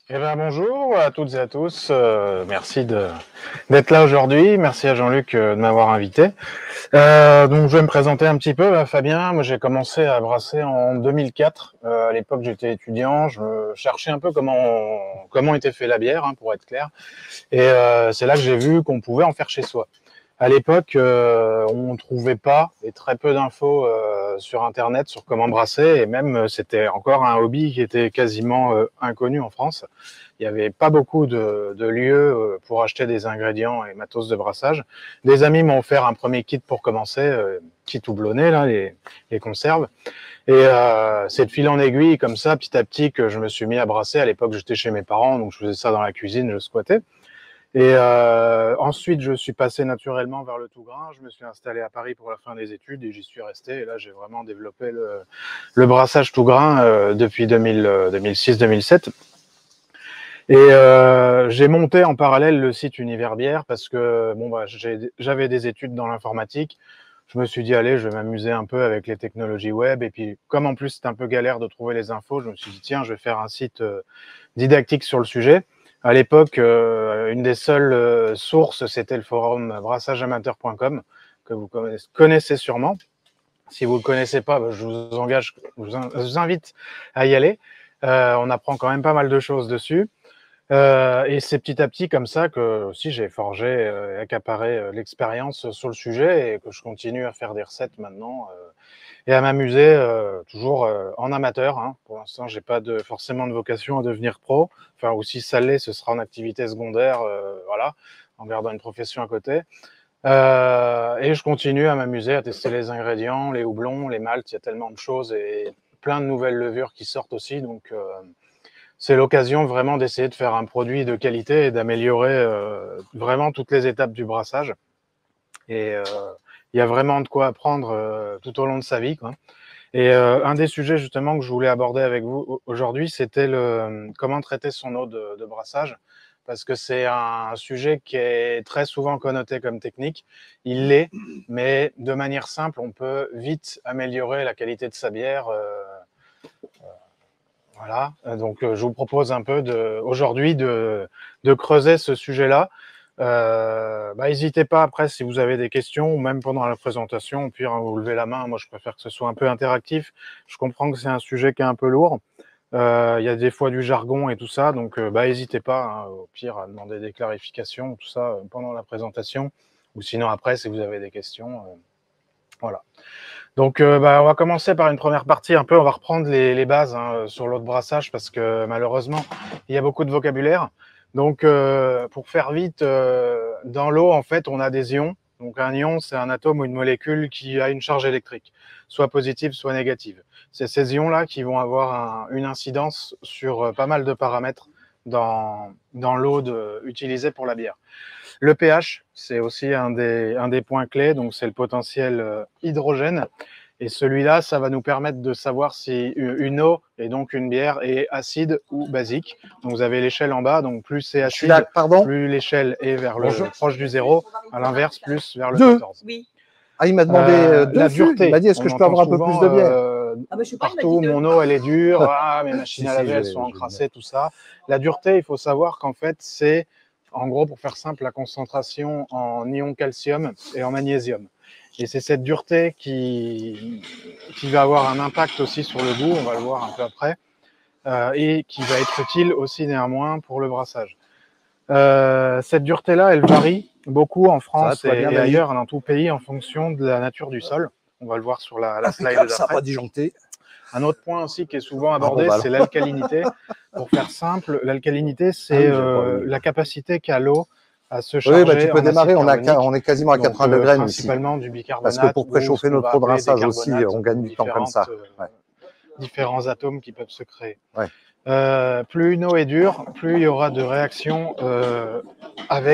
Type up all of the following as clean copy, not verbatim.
Eh ben, bonjour à toutes et à tous. Merci d'être là aujourd'hui. Merci à Jean-Luc de m'avoir invité. Donc, je vais me présenter un petit peu. Fabien, moi, j'ai commencé à brasser en 2004. À l'époque, j'étais étudiant. Je cherchais un peu comment était fait la bière, hein, pour être clair. Et c'est là que j'ai vu qu'on pouvait en faire chez soi. À l'époque, on ne trouvait pas et très peu d'infos sur Internet sur comment brasser. Et même, c'était encore un hobby qui était quasiment inconnu en France. Il n'y avait pas beaucoup de lieux pour acheter des ingrédients et matos de brassage. Des amis m'ont offert un premier kit pour commencer, kit houblonné, là, les conserves. Et c'est de fil en aiguille, comme ça, petit à petit, que je me suis mis à brasser. À l'époque, j'étais chez mes parents, donc je faisais ça dans la cuisine, je squattais. Et ensuite, je suis passé naturellement vers le tout grain. Je me suis installé à Paris pour la fin des études et j'y suis resté. Et là, j'ai vraiment développé le brassage tout grain depuis 2006-2007. Et j'ai monté en parallèle le site Univers Bière parce que bon, bah, j'avais des études dans l'informatique. Je me suis dit, allez, je vais m'amuser un peu avec les technologies web. Et puis, comme en plus, c'est un peu galère de trouver les infos, je me suis dit, tiens, je vais faire un site didactique sur le sujet. À l'époque, une des seules sources, c'était le forum brassageamateur.com, que vous connaissez sûrement. Si vous ne le connaissez pas, bah, je vous invite à y aller. On apprend quand même pas mal de choses dessus. Et c'est petit à petit comme ça que aussi j'ai forgé et accaparé l'expérience sur le sujet et que je continue à faire des recettes maintenant et à m'amuser toujours en amateur, hein. Pour l'instant, j'ai pas forcément de vocation à devenir pro. Enfin, ou si ça l'est, ce sera en activité secondaire, voilà, en gardant une profession à côté. Et je continue à m'amuser à tester les ingrédients, les houblons, les maltes. Il y a tellement de choses et plein de nouvelles levures qui sortent aussi. Donc, c'est l'occasion vraiment d'essayer de faire un produit de qualité et d'améliorer vraiment toutes les étapes du brassage. Et il y a vraiment de quoi apprendre tout au long de sa vie, quoi. Et un des sujets justement que je voulais aborder avec vous aujourd'hui, c'était comment traiter son eau de brassage, parce que c'est un sujet qui est très souvent connoté comme technique. Il l'est, mais de manière simple, on peut vite améliorer la qualité de sa bière. Voilà, donc je vous propose un peu aujourd'hui de creuser ce sujet-là. N'hésitez pas après si vous avez des questions ou même pendant la présentation, au pire, hein, vous levez la main. Moi, je préfère que ce soit un peu interactif. Je comprends que c'est un sujet qui est un peu lourd. Il y a des fois du jargon et tout ça, donc n'hésitez pas, hein, au pire, à demander des clarifications, tout ça, pendant la présentation, ou sinon après, si vous avez des questions. Voilà. Donc, on va commencer par une première partie un peu. On va reprendre les bases, hein, sur l'eau de brassage parce que malheureusement, il y a beaucoup de vocabulaire. Donc, pour faire vite, dans l'eau, en fait, on a des ions. Donc, un ion, c'est un atome ou une molécule qui a une charge électrique, soit positive, soit négative. C'est ces ions-là qui vont avoir une incidence sur pas mal de paramètres dans l'eau utilisée pour la bière. Le pH, c'est aussi un des points clés, donc c'est le potentiel hydrogène. Et celui-là, ça va nous permettre de savoir si une eau, et donc une bière, est acide ou basique. Donc vous avez l'échelle en bas, donc plus c'est acide, plus l'échelle est vers proche du zéro, à l'inverse, plus vers le 14. Oui. Ah, il m'a demandé la dureté. Il m'a dit, est-ce que je peux avoir un peu plus de bière? Partout, mon eau, elle est dure, mes machines à laver, elles sont encrassées, tout ça. La dureté, il faut savoir qu'en fait, c'est, en gros, pour faire simple, la concentration en ion calcium et en magnésium. Et c'est cette dureté qui va avoir un impact aussi sur le goût, on va le voir un peu après, et qui va être utile aussi néanmoins pour le brassage. Cette dureté-là, elle varie beaucoup en France et ailleurs, dans tout pays, en fonction de la nature du sol. On va le voir sur la slide d'après. Un autre point aussi qui est souvent abordé, c'est l'alcalinité. Pour faire simple, l'alcalinité, c'est la capacité qu'a l'eau à se charger. Oui, tu peux démarrer, on est quasiment à 80 degrés ici. Principalement du bicarbonate. Parce que pour préchauffer notre eau de brassage aussi, on gagne du temps comme ça. Différents atomes qui peuvent se créer. Ouais. Plus une eau est dure, plus il y aura de réactions avec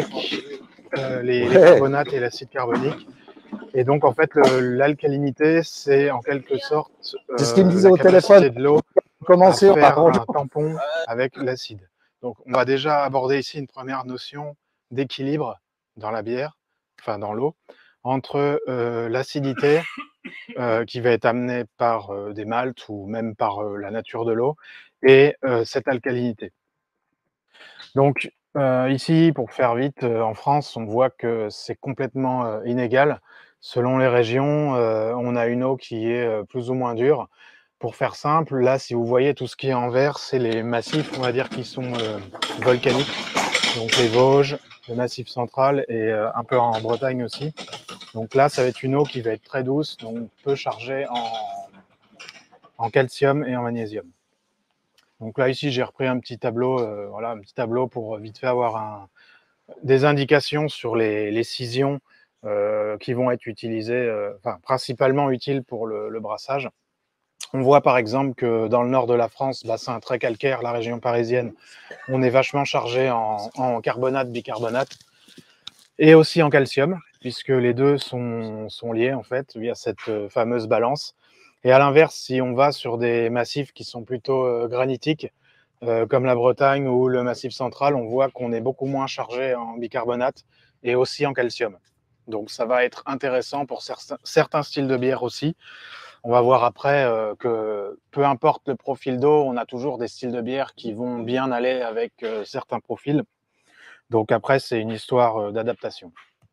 les carbonates et l'acide carbonique. Et donc, en fait, l'alcalinité, c'est en quelque sorte c'est ce qu'il me disait la au téléphone de l'eau à faire un tampon avec l'acide. Donc, on va déjà aborder ici une première notion d'équilibre dans la bière, enfin dans l'eau, entre l'acidité qui va être amenée par des maltes ou même par la nature de l'eau et cette alcalinité. Donc, ici, pour faire vite, en France, on voit que c'est complètement inégal. Selon les régions, on a une eau qui est plus ou moins dure. Pour faire simple, là, si vous voyez tout ce qui est en vert, c'est les massifs, on va dire, qui sont volcaniques. Donc les Vosges, le Massif central et un peu en Bretagne aussi. Donc là, ça va être une eau qui va être très douce, donc peu chargée en calcium et en magnésium. Donc là, ici, j'ai repris un petit tableau, voilà, un petit tableau pour vite fait avoir des indications sur les scissions qui vont être utilisées, enfin, principalement utiles pour le brassage. On voit par exemple que dans le nord de la France, bassin très calcaire, la région parisienne, on est vachement chargé en carbonate, bicarbonate et aussi en calcium, puisque les deux sont liés en fait via cette fameuse balance. Et à l'inverse, si on va sur des massifs qui sont plutôt granitiques, comme la Bretagne ou le Massif central, on voit qu'on est beaucoup moins chargé en bicarbonate et aussi en calcium. Donc ça va être intéressant pour certains styles de bière aussi. On va voir après que peu importe le profil d'eau, on a toujours des styles de bière qui vont bien aller avec certains profils. Donc après, c'est une histoire d'adaptation.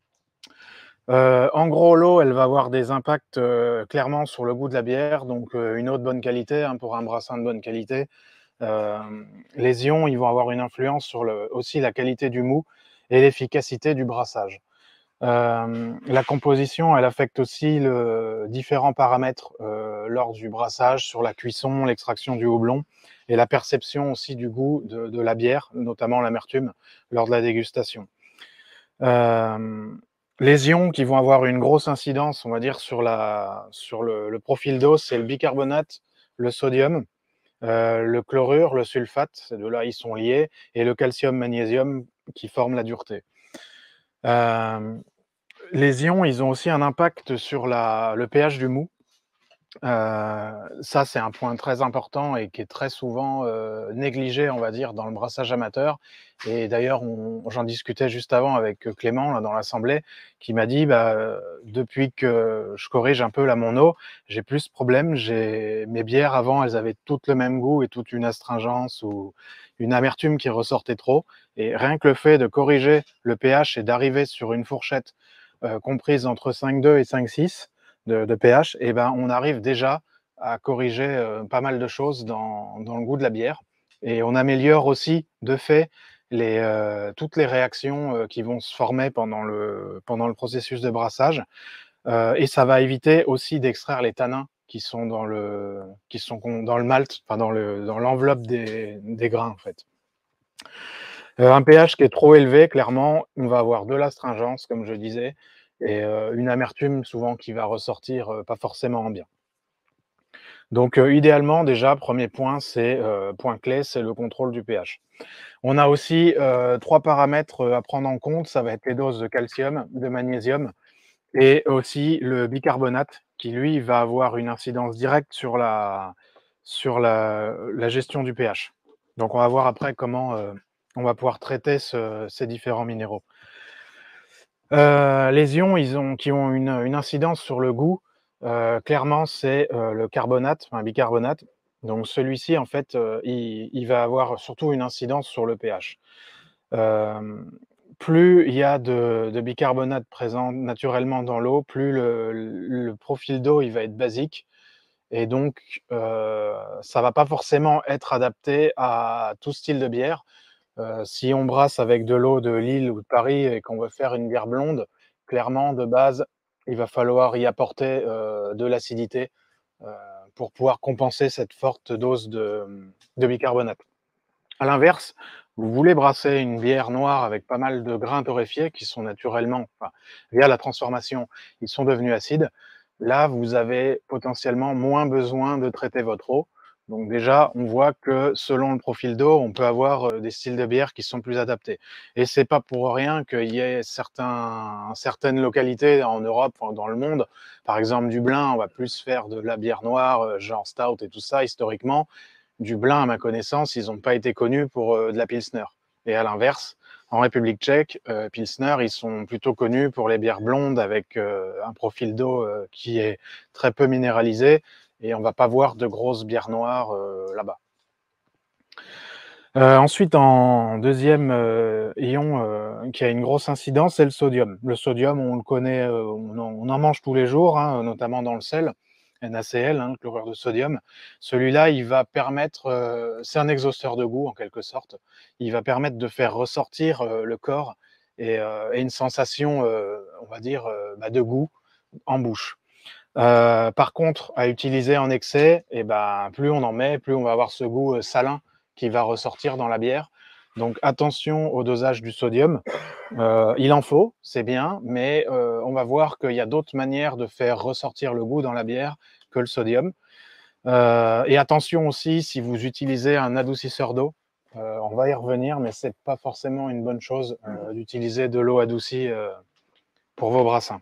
En gros, l'eau, elle va avoir des impacts clairement sur le goût de la bière. Donc une eau de bonne qualité, hein, pour un brassin de bonne qualité. Les ions, ils vont avoir une influence sur aussi la qualité du mou et l'efficacité du brassage. La composition, elle affecte aussi différents paramètres lors du brassage, sur la cuisson, l'extraction du houblon et la perception aussi du goût de la bière, notamment l'amertume, lors de la dégustation. Les ions qui vont avoir une grosse incidence, on va dire, sur le profil d'eau, c'est le bicarbonate, le sodium, le chlorure, le sulfate, ces deux-là, ils sont liés, et le calcium-magnésium qui forment la dureté. Les ions, ils ont aussi un impact sur le pH du mou. Ça, c'est un point très important et qui est très souvent négligé, on va dire, dans le brassage amateur. Et d'ailleurs, j'en discutais juste avant avec Clément, là, dans l'assemblée, qui m'a dit, depuis que je corrige un peu là mon eau, j'ai plus ce problème. Mes bières avant, elles avaient toutes le même goût et toute une astringence ou une amertume qui ressortait trop. Et rien que le fait de corriger le pH et d'arriver sur une fourchette comprise entre 5,2 et 5,6 de pH, et ben on arrive déjà à corriger pas mal de choses dans le goût de la bière. Et on améliore aussi, de fait, toutes les réactions qui vont se former pendant le processus de brassage. Et ça va éviter aussi d'extraire les tanins qui sont dans le malt, enfin dans l'enveloppe des grains en fait. Un pH qui est trop élevé, clairement, on va avoir de l'astringence, comme je disais, et une amertume souvent qui va ressortir pas forcément en bien. Donc idéalement, déjà, premier point, point clé, c'est le contrôle du pH. On a aussi 3 paramètres à prendre en compte, ça va être les doses de calcium, de magnésium et aussi le bicarbonate qui, lui, va avoir une incidence directe sur la gestion du pH. Donc on va voir après comment on va pouvoir traiter ces différents minéraux. Les ions qui ont une incidence sur le goût, clairement, c'est le carbonate, enfin bicarbonate. Donc celui-ci, en fait, il va avoir surtout une incidence sur le pH. Plus il y a de bicarbonate présent naturellement dans l'eau, plus le profil d'eau, il va être basique et donc ça va pas forcément être adapté à tout style de bière. Si on brasse avec de l'eau de Lille ou de Paris et qu'on veut faire une bière blonde, clairement, de base, il va falloir y apporter de l'acidité heu, pour pouvoir compenser cette forte dose de bicarbonate. À l'inverse, vous voulez brasser une bière noire avec pas mal de grains torréfiés qui sont naturellement, enfin, via la transformation, ils sont devenus acides. Là, vous avez potentiellement moins besoin de traiter votre eau. Donc déjà, on voit que selon le profil d'eau, on peut avoir des styles de bière qui sont plus adaptés. Et c'est pas pour rien qu'il y ait certaines localités en Europe, enfin, dans le monde, par exemple Dublin, on va plus faire de la bière noire, genre stout et tout ça, historiquement. Dublin, à ma connaissance, ils n'ont pas été connus pour de la Pilsner. Et à l'inverse, en République tchèque, Pilsner, ils sont plutôt connus pour les bières blondes avec un profil d'eau qui est très peu minéralisé et on ne va pas voir de grosses bières noires là-bas. Ensuite, en deuxième ion qui a une grosse incidence, c'est le sodium. Le sodium, on le connaît, on en mange tous les jours, hein, notamment dans le sel, NaCl, hein, le chlorure de sodium. Celui-là, il va permettre, c'est un exhausteur de goût en quelque sorte, il va permettre de faire ressortir le corps et une sensation, on va dire, de goût en bouche. Par contre, à utiliser en excès, et ben, plus on en met, plus on va avoir ce goût salin qui va ressortir dans la bière. Donc attention au dosage du sodium. Il en faut, c'est bien, mais on va voir qu'il y a d'autres manières de faire ressortir le goût dans la bière que le sodium. Et attention aussi si vous utilisez un adoucisseur d'eau. On va y revenir, mais c'est pas forcément une bonne chose d'utiliser de l'eau adoucie pour vos brassins.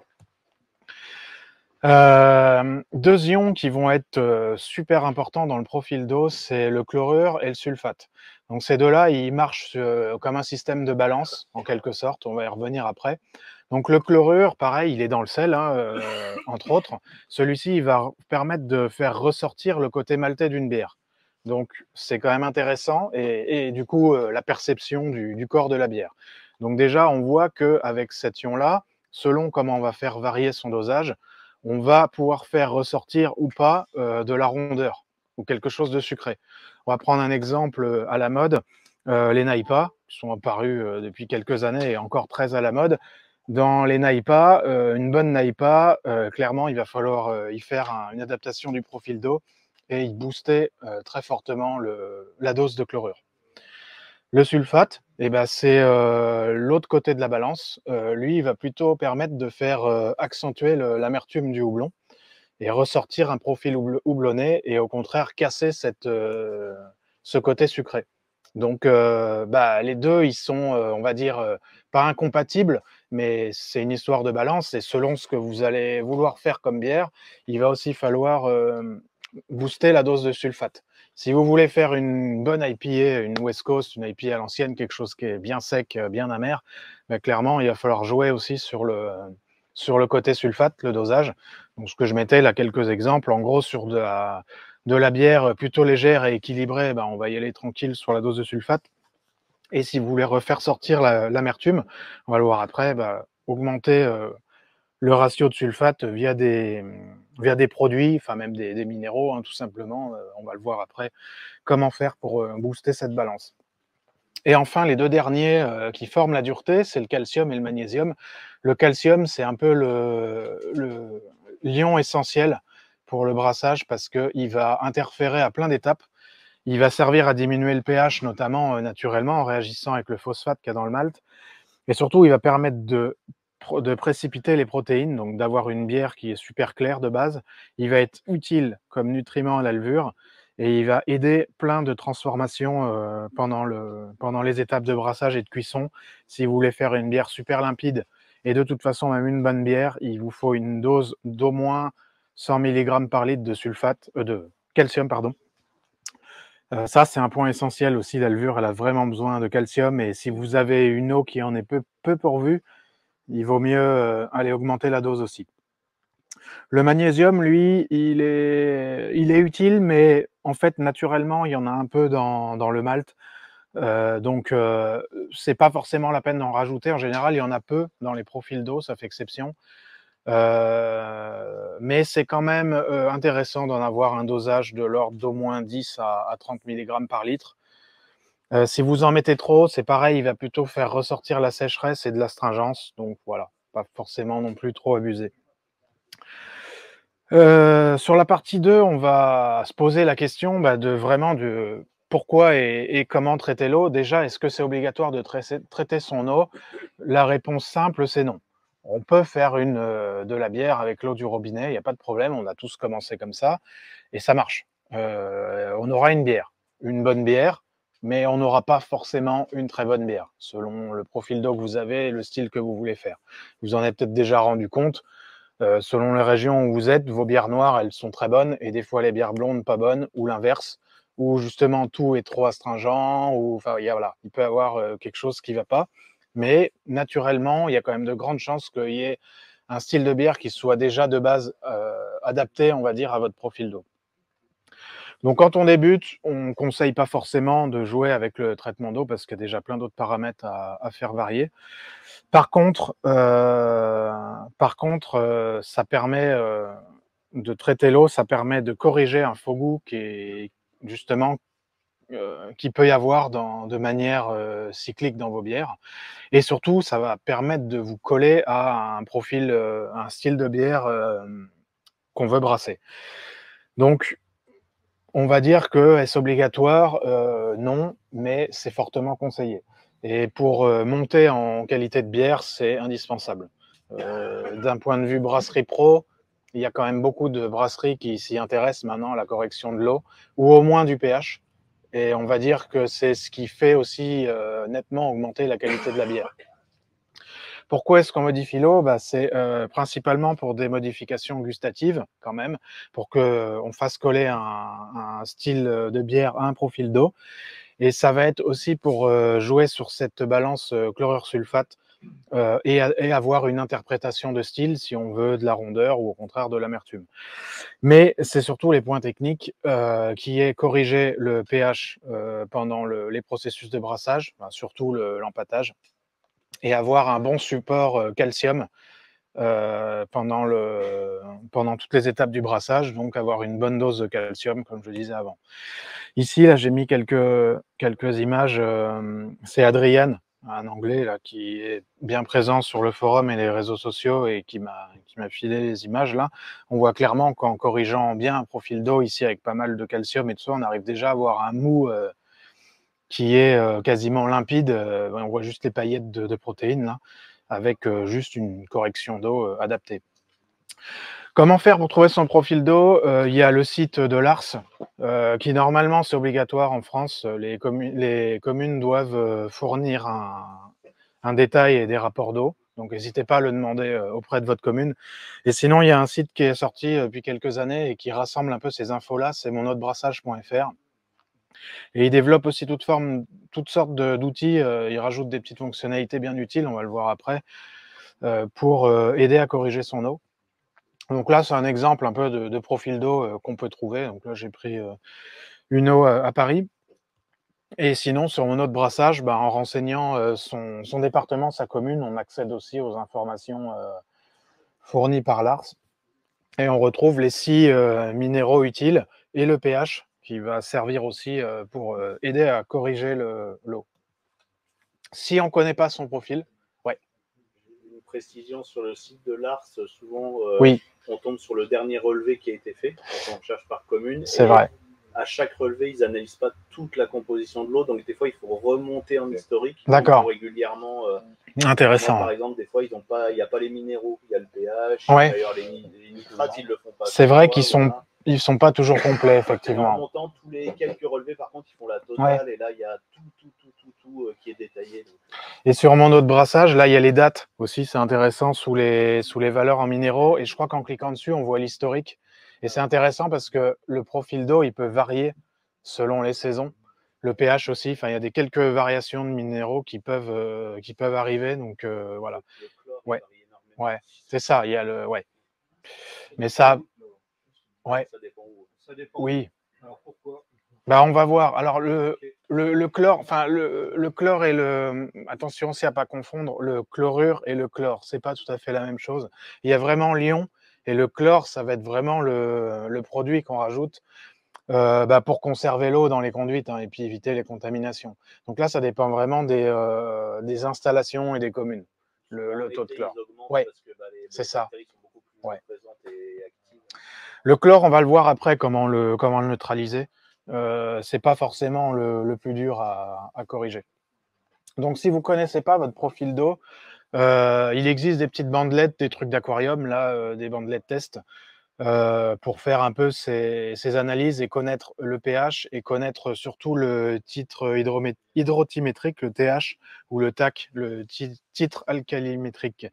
Deux ions qui vont être super importants dans le profil d'eau, c'est le chlorure et le sulfate. Donc ces deux-là, ils marchent comme un système de balance, en quelque sorte, on va y revenir après. Donc le chlorure, pareil, il est dans le sel, hein, entre autres. Celui-ci, il va permettre de faire ressortir le côté maltais d'une bière. Donc c'est quand même intéressant et du coup, la perception du corps de la bière. Donc déjà, on voit qu'avec cet ion-là, selon comment on va faire varier son dosage, on va pouvoir faire ressortir ou pas de la rondeur ou quelque chose de sucré. On va prendre un exemple à la mode, les Naipas, qui sont apparus depuis quelques années et encore très à la mode. Dans les Naipas, une bonne Naipa, clairement, il va falloir y faire une adaptation du profil d'eau et y booster très fortement la dose de chlorure. Le sulfate, eh ben, c'est l'autre côté de la balance. Lui, il va plutôt permettre de faire accentuer l'amertume du houblon et ressortir un profil houblonné et au contraire casser ce côté sucré. Donc, les deux, ils sont, on va dire, pas incompatibles, mais c'est une histoire de balance et selon ce que vous allez vouloir faire comme bière, il va aussi falloir booster la dose de sulfate. Si vous voulez faire une bonne IPA, une West Coast, une IPA à l'ancienne, quelque chose qui est bien sec, bien amer, clairement, il va falloir jouer aussi sur le côté sulfate, le dosage. Donc, ce que je mettais là, quelques exemples, en gros, sur de la bière plutôt légère et équilibrée, on va y aller tranquille sur la dose de sulfate. Et si vous voulez refaire sortir l'amertume, on va le voir après, augmenter le ratio de sulfate via des produits, enfin même des minéraux, hein, tout simplement. On va le voir après, comment faire pour booster cette balance. Et enfin, les deux derniers qui forment la dureté, c'est le calcium et le magnésium. Le calcium, c'est un peu l'ion essentiel pour le brassage parce qu'il va interférer à plein d'étapes. Il va servir à diminuer le pH, notamment naturellement, en réagissant avec le phosphate qu'il y a dans le malt. Et surtout, il va permettre de précipiter les protéines, donc d'avoir une bière qui est super claire de base. Il va être utile comme nutriment à la levure et il va aider plein de transformations pendant les étapes de brassage et de cuisson. Si vous voulez faire une bière super limpide et de toute façon même une bonne bière, il vous faut une dose d'au moins 100 mg par litre de calcium, pardon. Ça, c'est un point essentiel aussi. La levure, elle a vraiment besoin de calcium et si vous avez une eau qui en est peu pourvue, il vaut mieux aller augmenter la dose aussi. Le magnésium, lui, il est utile, mais en fait, naturellement, il y en a un peu dans le malt. Donc, c'est pas forcément la peine d'en rajouter. En général, il y en a peu dans les profils d'eau, ça fait exception. Mais c'est quand même intéressant d'en avoir un dosage de l'ordre d'au moins 10 à 30 mg par litre. Si vous en mettez trop, c'est pareil, il va plutôt faire ressortir la sécheresse et de l'astringence. Donc voilà, pas forcément non plus trop abuser. Sur la partie 2, on va se poser la question de pourquoi et comment traiter l'eau. Déjà, est-ce que c'est obligatoire de traiter son eau? La réponse simple, c'est non. On peut faire de la bière avec l'eau du robinet, il n'y a pas de problème, on a tous commencé comme ça, et ça marche. On aura une bière, une bonne bière, mais on n'aura pas forcément une très bonne bière, selon le profil d'eau que vous avez et le style que vous voulez faire. Vous en avez peut-être déjà rendu compte, selon les régions où vous êtes, vos bières noires, elles sont très bonnes, et des fois les bières blondes pas bonnes, ou l'inverse, où justement tout est trop astringent, ou enfin, voilà, il peut y avoir quelque chose qui ne va pas. Mais naturellement, il y a quand même de grandes chances qu'il y ait un style de bière qui soit déjà de base adapté, on va dire, à votre profil d'eau. Donc, quand on débute, on ne conseille pas forcément de jouer avec le traitement d'eau parce qu'il y a déjà plein d'autres paramètres à faire varier. Par contre, ça permet de traiter l'eau, ça permet de corriger un faux goût qui est justement qui peut y avoir de manière cyclique dans vos bières. Et surtout, ça va permettre de vous coller à un profil, un style de bière qu'on veut brasser. Donc, on va dire que est-ce obligatoire? Non, mais c'est fortement conseillé. Et pour monter en qualité de bière, c'est indispensable. D'un point de vue brasserie pro, il y a quand même beaucoup de brasseries qui s'y intéressent maintenant à la correction de l'eau, ou au moins du pH. Et on va dire que c'est ce qui fait aussi nettement augmenter la qualité de la bière. Pourquoi est-ce qu'on modifie l'eau? C'est principalement pour des modifications gustatives quand même, pour qu'on fasse coller un style de bière à un profil d'eau. Et ça va être aussi pour jouer sur cette balance chlorure-sulfate et avoir une interprétation de style si on veut de la rondeur ou au contraire de l'amertume. Mais c'est surtout les points techniques qui est corriger le pH pendant les processus de brassage, surtout l'empâtage, et avoir un bon support calcium pendant toutes les étapes du brassage, donc avoir une bonne dose de calcium, comme je disais avant. Ici, là, j'ai mis quelques images. C'est Adrian, un Anglais là, qui est bien présent sur le forum et les réseaux sociaux et qui m'a filé les images là. On voit clairement qu'en corrigeant bien un profil d'eau ici avec pas mal de calcium et tout ça, on arrive déjà à avoir un mou qui est quasiment limpide. On voit juste les paillettes de protéines là, avec juste une correction d'eau adaptée. Comment faire pour trouver son profil d'eau? Il y a le site de l'ARS, qui normalement c'est obligatoire en France. Les communes doivent fournir un détail et des rapports d'eau. Donc n'hésitez pas à le demander auprès de votre commune. Et sinon, il y a un site qui est sorti depuis quelques années et qui rassemble un peu ces infos-là, c'est monaudebrassage.fr. Et il développe aussi toutes sortes d'outils. Il rajoute des petites fonctionnalités bien utiles, on va le voir après, pour aider à corriger son eau. Donc là, c'est un exemple un peu de profil d'eau qu'on peut trouver. Donc là, j'ai pris une eau à Paris. Et sinon, sur mon autre brassage, en renseignant son département, sa commune, on accède aussi aux informations fournies par l'ARS. Et on retrouve les 6 minéraux utiles et le pH qui va servir aussi pour aider à corriger l'eau. Si on ne connaît pas son profil, ouais. Une précision sur le site de l'ARS, souvent oui. On tombe sur le dernier relevé qui a été fait quand on cherche par commune. C'est vrai. À chaque relevé, ils n'analysent pas toute la composition de l'eau, donc des fois il faut remonter en historique. D'accord. Régulièrement. Intéressant. Moi, par exemple, des fois il n'y a pas les minéraux, il y a le pH. Ouais. D'ailleurs, les nitrates ils le font pas. C'est vrai qu'ils sont pas toujours complets, effectivement. En montant tous les quelques relevés, par contre, ils font la totale, et là il y a tout qui est détaillé. Donc. Et sur mon autre brassage, là il y a les dates aussi, c'est intéressant sous les valeurs en minéraux. Et je crois qu'en cliquant dessus, on voit l'historique. Et c'est intéressant parce que le profil d'eau, il peut varier selon les saisons. Le pH aussi, il y a quelques variations de minéraux qui peuvent arriver. Donc voilà. Le chlore, ouais, ouais, c'est ça. Il y a le Mais ça, ouais. Ça dépend où. Ça dépend. Oui. Alors pourquoi? On va voir. Alors le chlore, le chlore et attention, s'il n'y a pas à confondre, le chlorure et le chlore, c'est pas tout à fait la même chose. Il y a vraiment l'ion et le chlore, ça va être vraiment le produit qu'on rajoute pour conserver l'eau dans les conduites et puis éviter les contaminations. Donc là, ça dépend vraiment des installations et des communes. Le taux de chlore. Ouais, c'est ça. Ouais. Le chlore, on va le voir après comment le neutraliser. C'est pas forcément le plus dur à corriger. Donc si vous connaissez pas votre profil d'eau, il existe des petites bandelettes, des trucs d'aquarium, là, des bandelettes test, pour faire un peu ces analyses et connaître le pH et connaître surtout le titre hydrotimétrique, le TH, ou le TAC, le titre alcalimétrique.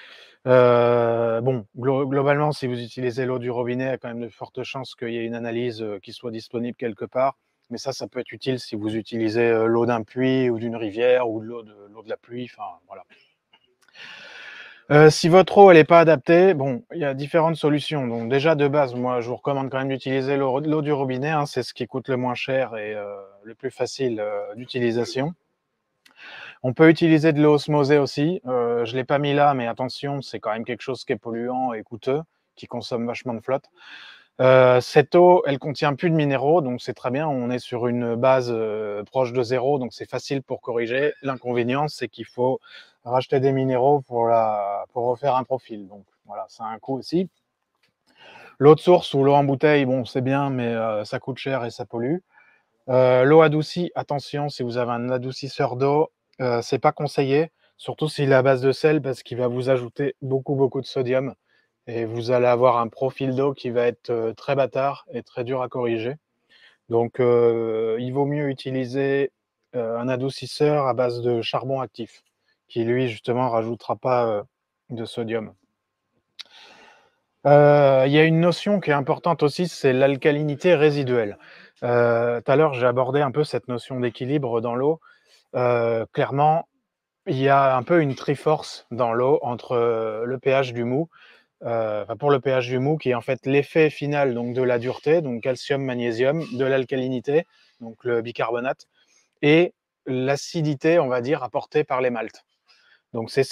Globalement, si vous utilisez l'eau du robinet, il y a quand même de fortes chances qu'il y ait une analyse qui soit disponible quelque part. Mais ça peut être utile si vous utilisez l'eau d'un puits ou d'une rivière ou l'eau de la pluie. Enfin, voilà. Si votre eau elle n'est pas adaptée, bon, il y a différentes solutions. Donc déjà de base, moi je vous recommande quand même d'utiliser l'eau du robinet, hein, c'est ce qui coûte le moins cher et le plus facile d'utilisation. On peut utiliser de l'eau osmosée aussi. Je ne l'ai pas mis là, mais attention, c'est quand même quelque chose qui est polluant et coûteux, qui consomme vachement de flotte. Cette eau, elle contient plus de minéraux, donc c'est très bien. On est sur une base proche de zéro, donc c'est facile pour corriger. L'inconvénient, c'est qu'il faut racheter des minéraux pour refaire un profil. Donc voilà, ça a un coût aussi. L'eau de source ou l'eau en bouteille, bon, c'est bien, mais ça coûte cher et ça pollue. L'eau adoucie, attention, si vous avez un adoucisseur d'eau, c'est pas conseillé, surtout s'il est à base de sel, parce qu'il va vous ajouter beaucoup de sodium et vous allez avoir un profil d'eau qui va être très bâtard et très dur à corriger. Donc, il vaut mieux utiliser un adoucisseur à base de charbon actif, qui lui, justement, rajoutera pas de sodium. Il y a une notion qui est importante aussi, c'est l'alcalinité résiduelle. Tout à l'heure, j'ai abordé un peu cette notion d'équilibre dans l'eau. Clairement, il y a un peu une triforce dans l'eau entre le pH du mou, pour le pH du mou, qui est en fait l'effet final donc, de la dureté, donc calcium, magnésium, de l'alcalinité, donc le bicarbonate, et l'acidité, on va dire, apportée par les maltes. Donc c'est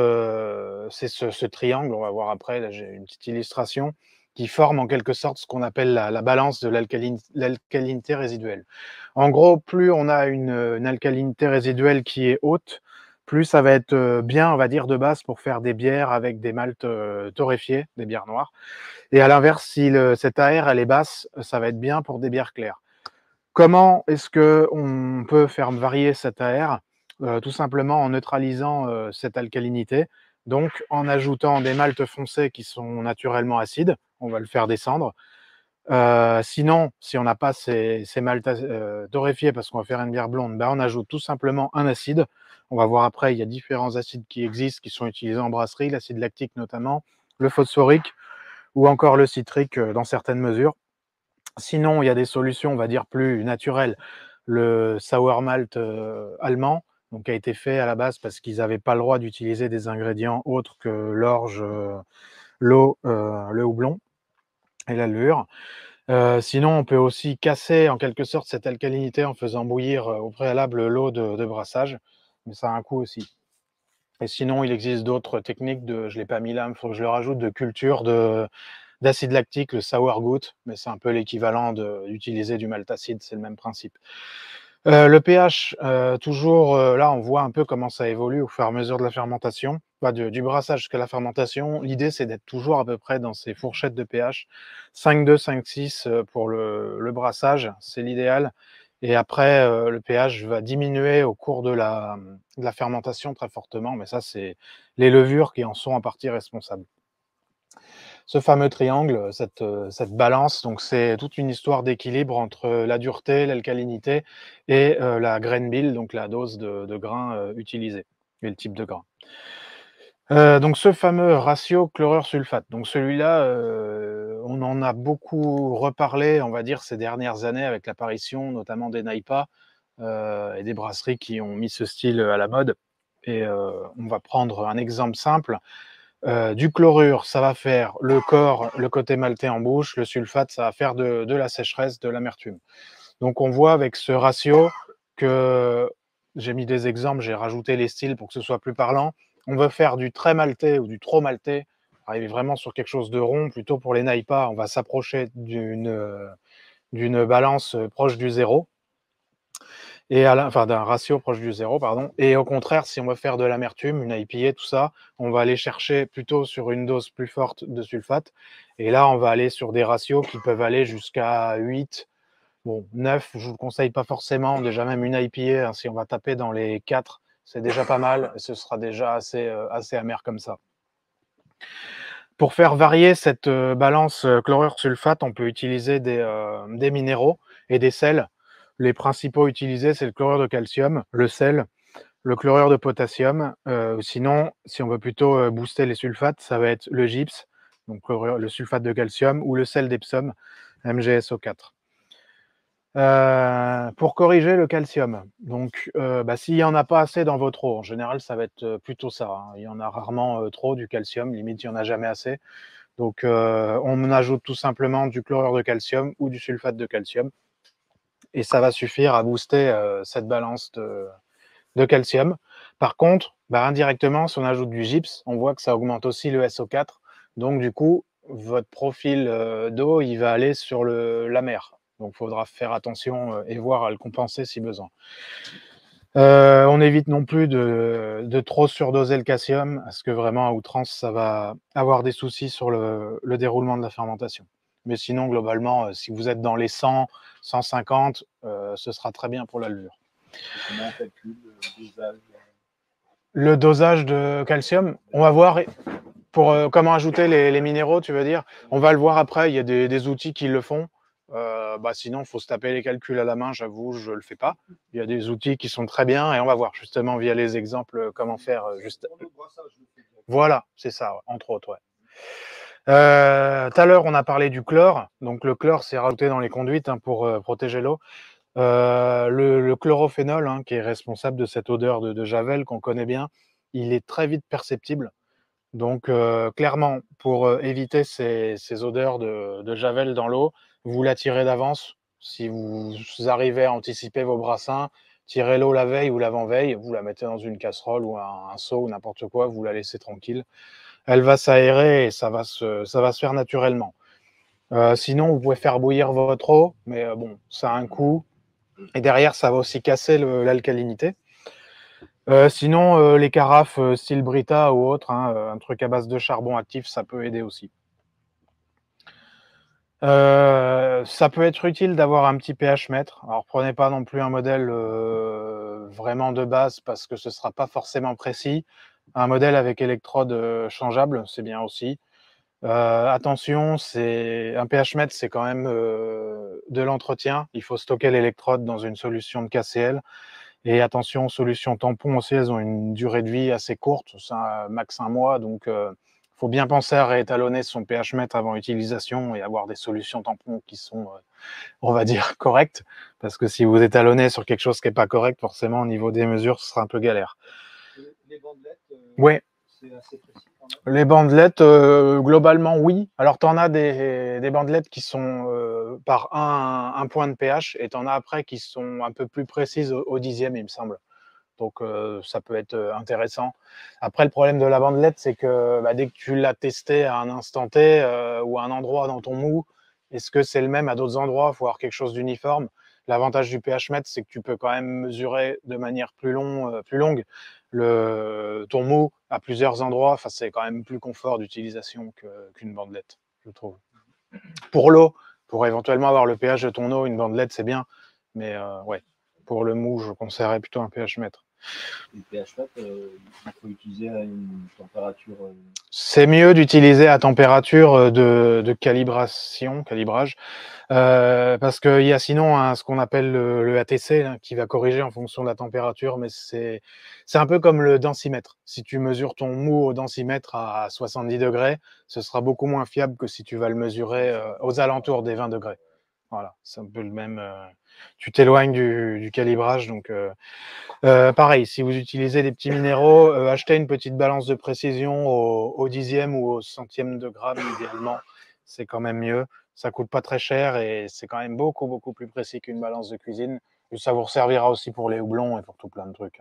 ce triangle, on va voir après, là j'ai une petite illustration, qui forme en quelque sorte ce qu'on appelle la balance de l'alcalinité résiduelle. En gros, plus on a une alcalinité résiduelle qui est haute, plus ça va être bien, on va dire, de base pour faire des bières avec des maltes torréfiés, des bières noires. Et à l'inverse, si cette AR elle est basse, ça va être bien pour des bières claires. Comment est-ce qu'on peut faire varier cette AR? Tout simplement en neutralisant cette alcalinité, donc en ajoutant des maltes foncés qui sont naturellement acides, on va le faire descendre. Sinon, si on n'a pas ces maltes torréfiés parce qu'on va faire une bière blonde, ben on ajoute tout simplement un acide. On va voir après, il y a différents acides qui existent, qui sont utilisés en brasserie, l'acide lactique notamment, le phosphorique ou encore le citrique dans certaines mesures. Sinon, il y a des solutions, on va dire, plus naturelles. Le sour malt allemand, donc, qui a été fait à la base parce qu'ils n'avaient pas le droit d'utiliser des ingrédients autres que l'orge, l'eau, le houblon et la levure. Sinon, on peut aussi casser en quelque sorte cette alcalinité en faisant bouillir au préalable l'eau de brassage, mais ça a un coût aussi. Et sinon, il existe d'autres techniques je ne l'ai pas mis là, il faut que je le rajoute, de culture d'acide lactique, le sourgout, mais c'est un peu l'équivalent d'utiliser du malt acide, c'est le même principe. Le pH, toujours, là, on voit un peu comment ça évolue au fur et à mesure de la fermentation, du brassage jusqu'à la fermentation. L'idée, c'est d'être toujours à peu près dans ces fourchettes de pH. 5,2, 5,6 pour le brassage, c'est l'idéal. Et après, le pH va diminuer au cours de la fermentation très fortement, mais ça, c'est les levures qui en sont en partie responsables. Ce fameux triangle, cette balance, donc c'est toute une histoire d'équilibre entre la dureté, l'alcalinité et la grain bill, donc la dose de grains utilisée et le type de grain. Donc ce fameux ratio chlorure-sulfate, donc celui-là, on en a beaucoup reparlé, on va dire, ces dernières années avec l'apparition notamment des NAIPA et des brasseries qui ont mis ce style à la mode. Et on va prendre un exemple simple. Du chlorure, ça va faire le corps, le côté maltais en bouche. Le sulfate, ça va faire de la sécheresse, de l'amertume. Donc on voit avec ce ratio que j'ai mis des exemples, j'ai rajouté les styles pour que ce soit plus parlant. On veut faire du très maltais ou du trop maltais, arriver vraiment sur quelque chose de rond. Plutôt pour les NAIPA, on va s'approcher d'une balance proche du zéro. Enfin d'un ratio proche du zéro, pardon. Et au contraire, si on veut faire de l'amertume, une IPA, tout ça, on va aller chercher plutôt sur une dose plus forte de sulfate. Et là, on va aller sur des ratios qui peuvent aller jusqu'à 8, bon, 9, je ne vous le conseille pas forcément. Déjà, même une IPA, hein, si on va taper dans les 4, c'est déjà pas mal. Ce sera déjà assez amer comme ça. Pour faire varier cette balance chlorure-sulfate, on peut utiliser des minéraux et des sels. Les principaux utilisés, c'est le chlorure de calcium, le sel, le chlorure de potassium. Sinon, si on veut plutôt booster les sulfates, ça va être le gypse, donc le sulfate de calcium, ou le sel d'Epsom, MgSO4. Pour corriger le calcium. Donc, s'il n'y en a pas assez dans votre eau, en général, ça va être plutôt ça, hein. Il y en a rarement trop du calcium, limite, il n'y en a jamais assez. Donc, on ajoute tout simplement du chlorure de calcium ou du sulfate de calcium. Et ça va suffire à booster cette balance de calcium. Par contre, indirectement, si on ajoute du gypse, on voit que ça augmente aussi le SO4. Donc, du coup, votre profil d'eau, il va aller sur la mer. Donc, il faudra faire attention et voir à le compenser si besoin. On évite non plus de trop surdoser le calcium, parce que vraiment, à outrance, ça va avoir des soucis sur le déroulement de la fermentation. Mais sinon, globalement, si vous êtes dans les 100, 150, ce sera très bien pour la levure. Comment on calcule le dosage? Le dosage de calcium, on va voir pour comment ajouter les minéraux, tu veux dire. On va le voir après, il y a des outils qui le font. Sinon, il faut se taper les calculs à la main, j'avoue, je ne le fais pas. Il y a des outils qui sont très bien et on va voir justement via les exemples comment faire. Voilà, c'est ça, entre autres. Ouais. Tout à l'heure, on a parlé du chlore. Donc, le chlore, c'est rajouté dans les conduites pour protéger l'eau. Le chlorophénol, qui est responsable de cette odeur de javel qu'on connaît bien, il est très vite perceptible. Donc, clairement, pour éviter ces odeurs de javel dans l'eau, vous la tirez d'avance. Si vous arrivez à anticiper vos brassins, tirez l'eau la veille ou l'avant-veille, vous la mettez dans une casserole ou un seau ou n'importe quoi, vous la laissez tranquille. Elle va s'aérer et ça va se faire naturellement. Sinon, vous pouvez faire bouillir votre eau, mais bon, ça a un coût. Et derrière, ça va aussi casser l'alcalinité. Sinon, les carafes style Brita ou autre, un truc à base de charbon actif, ça peut aider aussi. Ça peut être utile d'avoir un petit pH mètre. Alors, prenez pas non plus un modèle vraiment de base parce que ce sera pas forcément précis. Un modèle avec électrode changeable, c'est bien aussi. Attention, un pH mètre, c'est quand même de l'entretien. Il faut stocker l'électrode dans une solution de KCl. Et attention, solutions tampons aussi, elles ont une durée de vie assez courte, c'est max 1 mois. Donc, il faut bien penser à réétalonner son pH mètre avant utilisation et avoir des solutions tampons qui sont, on va dire, correctes. Parce que si vous étalonnez sur quelque chose qui n'est pas correct, forcément, au niveau des mesures, ce sera un peu galère. Les bandelettes, ouais. C'est assez précis quand même. Les bandelettes, globalement, oui. Alors, tu en as des bandelettes qui sont par un point de pH et tu en as après qui sont un peu plus précises au dixième, il me semble. Donc, ça peut être intéressant. Après, le problème de la bandelette, c'est que dès que tu l'as testé à un instant T ou à un endroit dans ton mou, est-ce que c'est le même à d'autres endroits? Il faut avoir quelque chose d'uniforme. L'avantage du pH mètre, c'est que tu peux quand même mesurer de manière plus longue ton mou à plusieurs endroits. Enfin, c'est quand même plus confort d'utilisation qu'une bandelette, je trouve. Pour l'eau, pour éventuellement avoir le pH de ton eau, une bandelette, c'est bien. Mais ouais, pour le mou, je conseillerais plutôt un pH mètre. Le pH mètre, il faut utiliser à une température. C'est mieux d'utiliser à température de calibrage, parce qu'il y a sinon ce qu'on appelle le ATC qui va corriger en fonction de la température, mais c'est un peu comme le densimètre. Si tu mesures ton mou au densimètre à 70 degrés, ce sera beaucoup moins fiable que si tu vas le mesurer aux alentours des 20 degrés. Voilà, c'est un peu le même. Tu t'éloignes du calibrage, donc pareil, si vous utilisez des petits minéraux, achetez une petite balance de précision au dixième ou au centième de gramme, idéalement, c'est quand même mieux. Ça coûte pas très cher et c'est quand même beaucoup, beaucoup plus précis qu'une balance de cuisine. Et ça vous servira aussi pour les houblons et pour tout plein de trucs.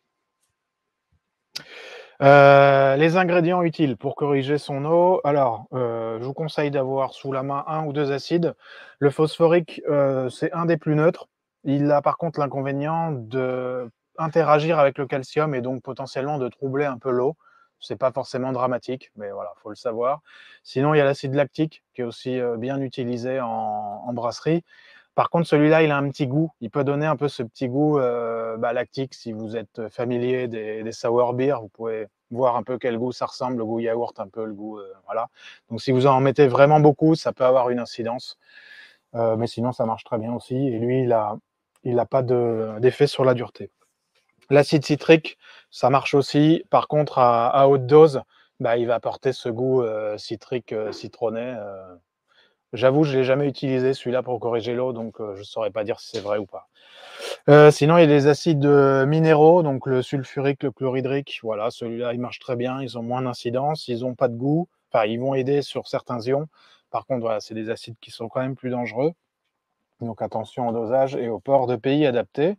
Les ingrédients utiles pour corriger son eau. Alors, je vous conseille d'avoir sous la main 1 ou 2 acides. Le phosphorique, c'est un des plus neutres. Il a par contre l'inconvénient d'interagir avec le calcium et donc potentiellement de troubler un peu l'eau. C'est pas forcément dramatique, mais voilà, faut le savoir. Sinon, il y a l'acide lactique qui est aussi bien utilisé en brasserie. Par contre, celui-là, il a un petit goût. Il peut donner un peu ce petit goût lactique. Si vous êtes familier des sour beer, vous pouvez voir un peu quel goût ça ressemble, le goût yaourt, un peu le goût, voilà. Donc, si vous en mettez vraiment beaucoup, ça peut avoir une incidence. Mais sinon, ça marche très bien aussi. Et lui, il a pas d'effet sur la dureté. L'acide citrique, ça marche aussi. Par contre, à haute dose, il va apporter ce goût citrique citronné. J'avoue, je ne l'ai jamais utilisé celui-là pour corriger l'eau, donc je ne saurais pas dire si c'est vrai ou pas. Sinon, il y a des acides minéraux, donc le sulfurique, le chlorhydrique. Voilà, celui-là, il marche très bien. Ils ont moins d'incidence, ils n'ont pas de goût. Enfin, ils vont aider sur certains ions. Par contre, voilà, c'est des acides qui sont quand même plus dangereux. Donc attention au dosage et au port de pays adapté.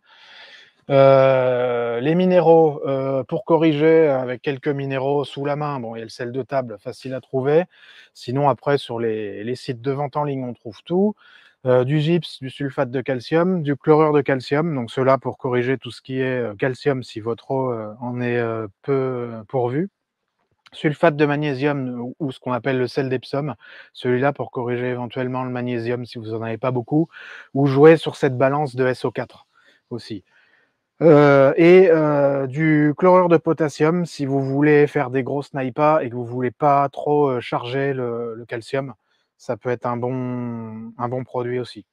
Les minéraux, pour corriger avec quelques minéraux sous la main, bon, il y a le sel de table, facile à trouver. Sinon, après, sur les sites de vente en ligne, on trouve tout. Du gypse, du sulfate de calcium, du chlorure de calcium, donc cela pour corriger tout ce qui est calcium si votre eau en est peu pourvue. Sulfate de magnésium ou ce qu'on appelle le sel d'Epsom, celui-là pour corriger éventuellement le magnésium si vous n'en avez pas beaucoup, ou jouer sur cette balance de SO4 aussi. Du chlorure de potassium si vous voulez faire des gros snipers et que vous voulez pas trop charger le calcium, ça peut être un bon produit aussi.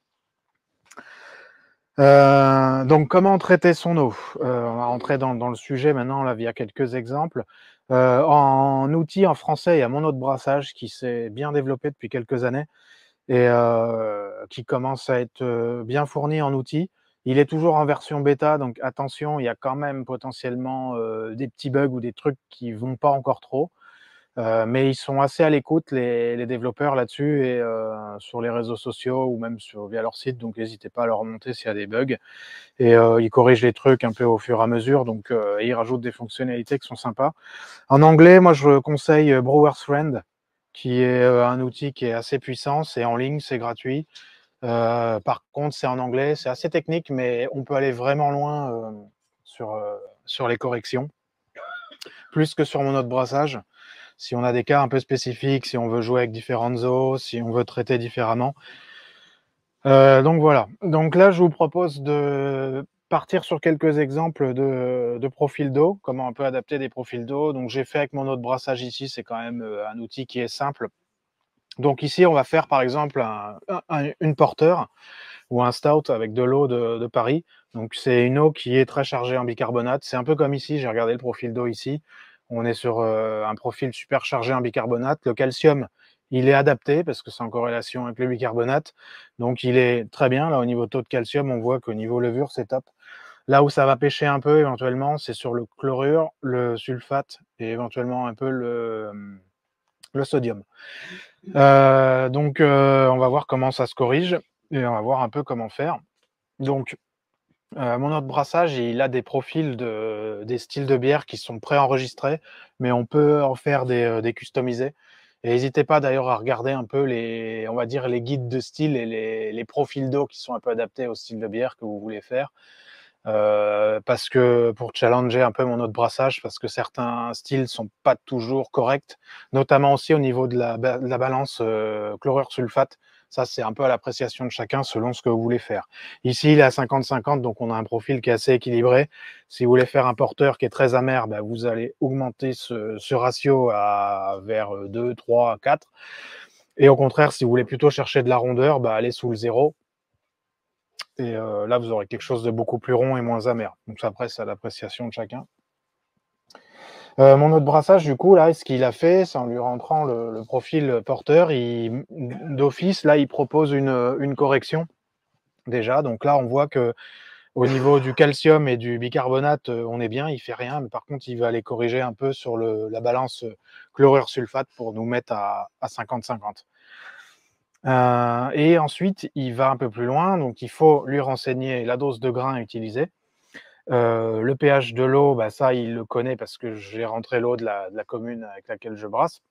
Donc comment traiter son eau? On va rentrer dans le sujet maintenant là via quelques exemples. En outil en français, il y a Mon eau de brassage qui s'est bien développé depuis quelques années et qui commence à être bien fourni en outils. Il est toujours en version bêta, donc attention, il y a quand même potentiellement des petits bugs ou des trucs qui vont pas encore trop. Mais ils sont assez à l'écoute, les développeurs là-dessus, et sur les réseaux sociaux ou même via leur site, donc n'hésitez pas à leur remonter s'il y a des bugs. Et ils corrigent les trucs un peu au fur et à mesure, donc et ils rajoutent des fonctionnalités qui sont sympas. En anglais, moi je conseille Brewer's Friend, qui est un outil qui est assez puissant, c'est en ligne, c'est gratuit. Par contre, c'est en anglais, c'est assez technique, mais on peut aller vraiment loin sur les corrections, plus que sur mon autre brassage. Si on a des cas un peu spécifiques, si on veut jouer avec différentes eaux, si on veut traiter différemment. Donc voilà. Donc là, je vous propose de partir sur quelques exemples de profils d'eau, comment on peut adapter des profils d'eau. Donc j'ai fait avec mon eau de brassage ici, c'est quand même un outil qui est simple. Donc ici, on va faire par exemple une porteur ou un stout avec de l'eau de Paris. Donc c'est une eau qui est très chargée en bicarbonate. C'est un peu comme ici, j'ai regardé le profil d'eau ici. On est sur un profil super chargé en bicarbonate. Le calcium, il est adapté parce que c'est en corrélation avec le bicarbonate. Donc il est très bien. Là, au niveau taux de calcium, on voit qu'au niveau levure, c'est top. Là où ça va pêcher un peu éventuellement, c'est sur le chlorure, le sulfate et éventuellement un peu le sodium. On va voir comment ça se corrige et on va voir un peu comment faire. Donc, mon autre brassage, il a des profils des styles de bière qui sont préenregistrés, mais on peut en faire des customisés. Et n'hésitez pas d'ailleurs à regarder un peu on va dire les guides de style et les profils d'eau qui sont un peu adaptés au style de bière que vous voulez faire. Parce que pour challenger un peu mon autre brassage, parce que certains styles sont pas toujours corrects, notamment aussi au niveau de la balance chlorure-sulfate. Ça, c'est un peu à l'appréciation de chacun selon ce que vous voulez faire. Ici, il est à 50-50, donc on a un profil qui est assez équilibré. Si vous voulez faire un porteur qui est très amer, bah, vous allez augmenter ce ratio vers 2, 3, 4. Et au contraire, si vous voulez plutôt chercher de la rondeur, bah, allez sous le 0. Et là, vous aurez quelque chose de beaucoup plus rond et moins amer. Donc après, c'est à l'appréciation de chacun. Mon autre brassage, du coup, là, ce qu'il a fait, c'est en lui rentrant le profil porteur, d'office, là, il propose une correction déjà. Donc là, on voit que au niveau du calcium et du bicarbonate, on est bien, il fait rien. Mais par contre, il va aller corriger un peu sur la balance chlorure-sulfate pour nous mettre à 50-50. Et ensuite, il va un peu plus loin, donc il faut lui renseigner la dose de grains utilisée. Le pH de l'eau, bah, ça, il le connaît parce que j'ai rentré l'eau de la commune avec laquelle je brasse.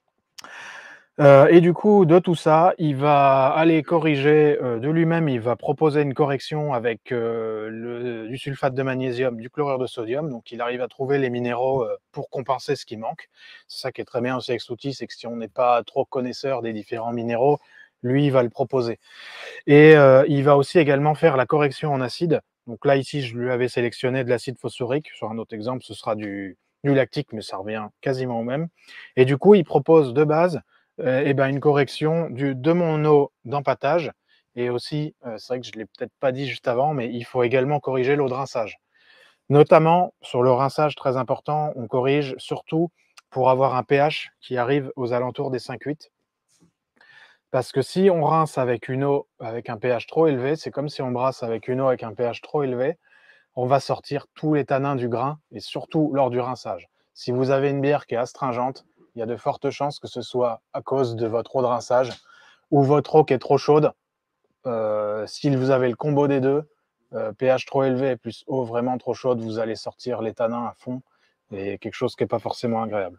Et du coup, de tout ça, il va aller corriger de lui-même, il va proposer une correction avec du sulfate de magnésium, du chlorure de sodium. Donc, il arrive à trouver les minéraux pour compenser ce qui manque. C'est ça qui est très bien aussi avec cet outil, c'est que si on n'est pas trop connaisseur des différents minéraux, lui, il va le proposer. Et il va aussi également faire la correction en acide. Donc là, ici, je lui avais sélectionné de l'acide phosphorique. Sur un autre exemple, ce sera du lactique, mais ça revient quasiment au même. Et du coup, il propose de base une correction de mon eau d'empâtage. Et aussi, c'est vrai que je ne l'ai peut-être pas dit juste avant, mais il faut également corriger l'eau de rinçage. Notamment, sur le rinçage, très important, on corrige surtout pour avoir un pH qui arrive aux alentours des 5,8. Parce que si on rince avec une eau avec un pH trop élevé, c'est comme si on brasse avec une eau avec un pH trop élevé, on va sortir tous les tanins du grain, et surtout lors du rinçage. Si vous avez une bière qui est astringente, il y a de fortes chances que ce soit à cause de votre eau de rinçage ou votre eau qui est trop chaude. Si vous avez le combo des deux, pH trop élevé plus eau vraiment trop chaude, vous allez sortir les tanins à fond, et quelque chose qui n'est pas forcément agréable.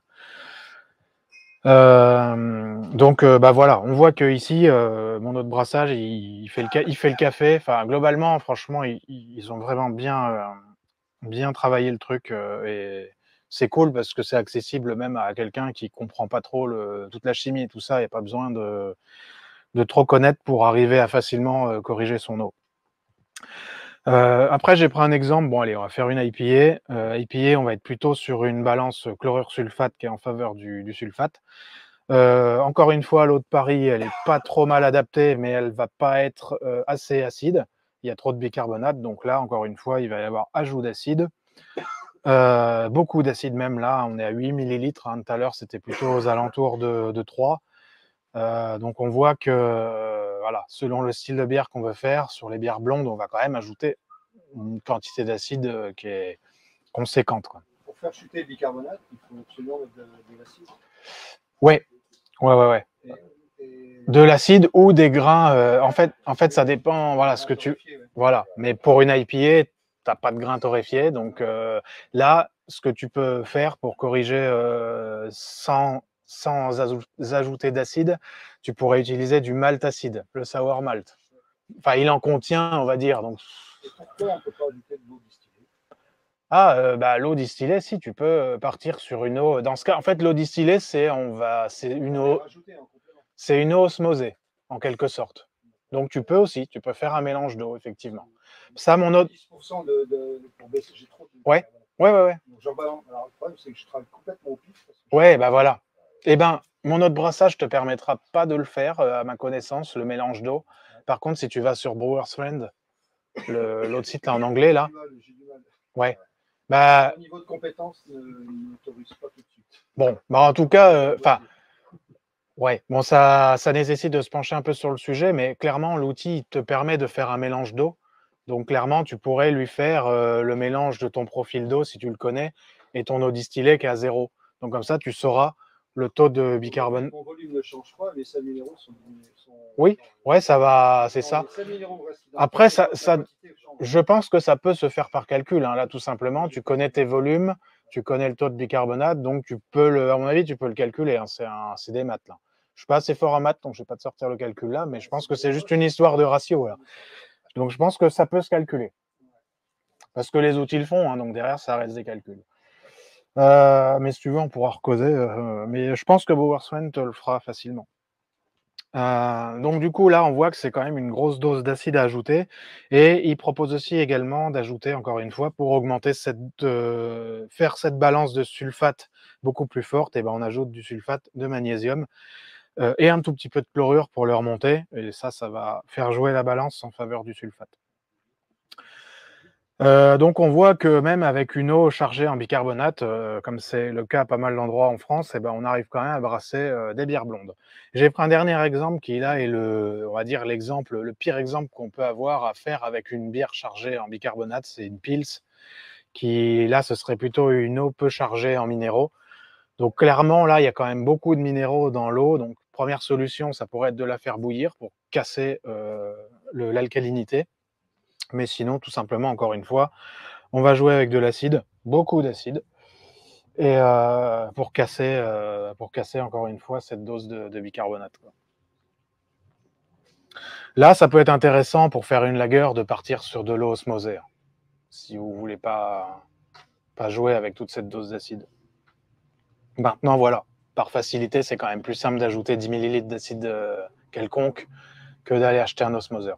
Donc bah voilà, on voit que ici mon eau de brassage il fait le café. Enfin globalement, franchement, ils ont vraiment bien travaillé le truc, et c'est cool parce que c'est accessible même à quelqu'un qui comprend pas trop toute la chimie et tout ça. Il n'y a pas besoin de trop connaître pour arriver à facilement corriger son eau. Après, j'ai pris un exemple. Bon, allez, on va faire une IPA. IPA, on va être plutôt sur une balance chlorure-sulfate qui est en faveur du sulfate. Encore une fois, l'eau de Paris, elle est pas trop mal adaptée, mais elle va pas être assez acide. Il y a trop de bicarbonate, donc là, encore une fois, il va y avoir ajout d'acide. Beaucoup d'acide même, là, on est à 8 millilitres. Hein. Tout à l'heure, c'était plutôt aux alentours de 3. Donc on voit que voilà, selon le style de bière qu'on veut faire, sur les bières blondes, on va quand même ajouter une quantité d'acide qui est conséquente, quoi. Pour faire chuter le bicarbonate, il faut absolument mettre de l'acide. Ouais. De l'acide ou des grains. En fait, ça dépend. Voilà, ce que tu. Voilà. Mais pour une IPA, t'as pas de grains torréfiés. Donc là, ce que tu peux faire pour corriger sans ajouter d'acide, tu pourrais utiliser du malt acide, le sour malt. Enfin, il en contient, on va dire. Donc. Et pourquoi on ne peut pas ajouter de l'eau distillée? Bah, l'eau distillée, si tu peux partir sur une eau. Dans ce cas, en fait, l'eau distillée, c'est une eau. C'est une eau osmosée, en quelque sorte. Donc tu peux faire un mélange d'eau, effectivement. Ça, mon eau. 10% pour baisser, j'ai trop de. Ouais. Donc j'en balance. Alors le problème, c'est que je travaille complètement au pif. Ouais, bah voilà. Eh ben, mon eau de brassage te permettra pas de le faire, à ma connaissance, le mélange d'eau. Par contre, si tu vas sur Brewers Friend, l'autre site là en anglais là. J'ai du mal. Ouais. Bah. Au niveau de compétence, il ne m'autorise pas tout de suite. Bon, bah en tout cas, ouais, bon, ça nécessite de se pencher un peu sur le sujet, mais clairement, l'outil te permet de faire un mélange d'eau. Donc, clairement, tu pourrais lui faire le mélange de ton profil d'eau, si tu le connais, et ton eau distillée qui est à 0. Donc, comme ça, tu sauras le taux de bicarbonate. Mon volume ne change pas, les sels minéraux sont. Oui, ouais, ça va, c'est ça. Après, je pense que ça peut se faire par calcul. Hein. Là, tout simplement, tu connais tes volumes, tu connais le taux de bicarbonate, donc à mon avis, tu peux le calculer. Hein. C'est des maths là. Je suis pas assez fort en maths, donc je vais pas te sortir le calcul là, mais je pense que c'est juste une histoire de ratio là. Donc je pense que ça peut se calculer. Parce que les outils le font, hein, donc derrière, ça reste des calculs. Mais si tu veux, on pourra recauser. Mais je pense que Bowersman te le fera facilement. Donc du coup, là, on voit que c'est quand même une grosse dose d'acide à ajouter. Et il propose aussi également d'ajouter, encore une fois, pour augmenter faire cette balance de sulfate beaucoup plus forte, et ben on ajoute du sulfate de magnésium et un tout petit peu de chlorure pour le remonter. Et ça va faire jouer la balance en faveur du sulfate. Donc on voit que même avec une eau chargée en bicarbonate, comme c'est le cas à pas mal d'endroits en France, on arrive quand même à brasser des bières blondes. J'ai pris un dernier exemple qui là est on va dire le pire exemple qu'on peut avoir à faire avec une bière chargée en bicarbonate, c'est une Pils, qui là ce serait plutôt une eau peu chargée en minéraux. Donc clairement là il y a quand même beaucoup de minéraux dans l'eau, donc première solution ça pourrait être de la faire bouillir pour casser l'alcalinité. Mais sinon, tout simplement, encore une fois, on va jouer avec de l'acide, beaucoup d'acide, et pour casser encore une fois cette dose de bicarbonate. Quoi. Là, ça peut être intéressant pour faire une lager de partir sur de l'eau osmosée, si vous ne voulez pas jouer avec toute cette dose d'acide. Maintenant, voilà, par facilité, c'est quand même plus simple d'ajouter 10 ml d'acide quelconque que d'aller acheter un osmoseur.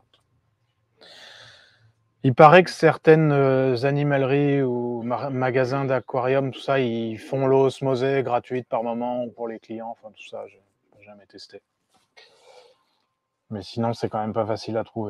Il paraît que certaines animaleries ou magasins d'aquarium, tout ça, ils font l'eau osmosée gratuite par moment pour les clients. Enfin, tout ça, je n'ai jamais testé. Mais sinon, c'est quand même pas facile à trouver.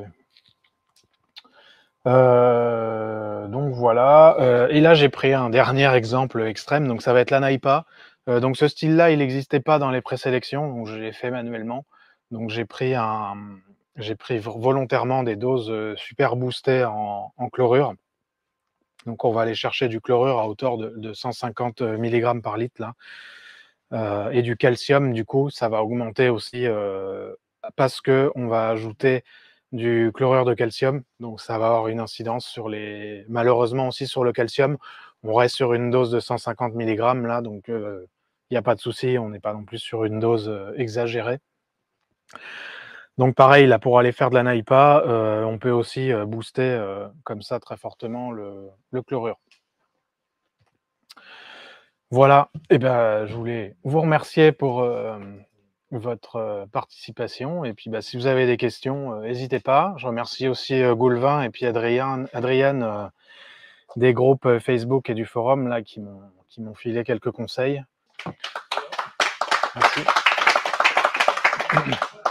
Donc voilà. Et là, j'ai pris un dernier exemple extrême. Donc ça va être la Naipa. Donc ce style-là, il n'existait pas dans les présélections, donc je l'ai fait manuellement. Donc j'ai pris volontairement des doses super boostées en chlorure. Donc on va aller chercher du chlorure à hauteur de 150 mg par litre là. Et du calcium, du coup, ça va augmenter aussi parce qu'on va ajouter du chlorure de calcium. Donc ça va avoir une incidence malheureusement aussi sur le calcium. On reste sur une dose de 150 mg là, donc il n'y a pas de souci, on n'est pas non plus sur une dose exagérée. Donc pareil, là, pour aller faire de la NAIPA, on peut aussi booster comme ça très fortement le chlorure. Voilà, et ben, je voulais vous remercier pour votre participation. Et puis si vous avez des questions, n'hésitez pas. Je remercie aussi Goulvin et puis Adriane des groupes Facebook et du forum là, qui m'ont filé quelques conseils. Merci.